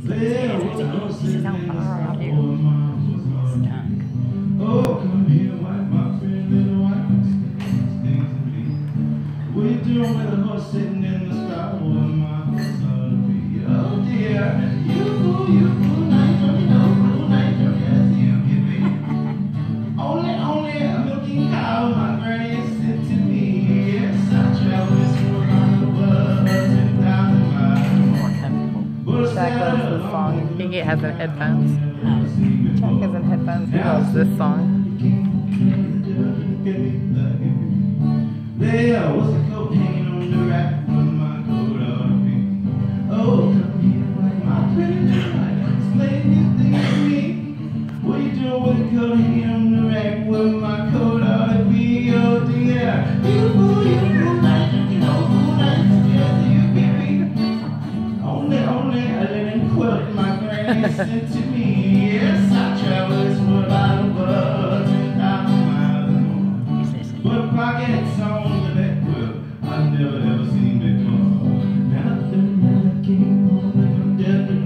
This is how far around here. Stuck. Oh, come here, wipe my pretty little wife. What you doing with a horse sitting in the stable with my horse ought to be? Oh dear, you fool, nice jockey, no fool, nice jockey, yes you give me. Only a milking cow, my granny sent to me. Yes, I travel this world on the world, 10,000 miles. More comfortable. Jack loves this song. He has headphones. Jack has headphones. He loves this song. There was a coat hanging on the rack with my coat ought to be. Oh, come here, my pretty little wife, explain these things to me. What you doing with a coat hanging on the rack with my coat ought to be? Oh dear, you fool, nice, you know, fool, nice, yes, you give me. Only a little quilt my granny sent to me. Yes, I travel this world out of world, 10,000 miles and more. Put pockets on the back quilt I've never ever seen before. Now the night came on and I'm dead.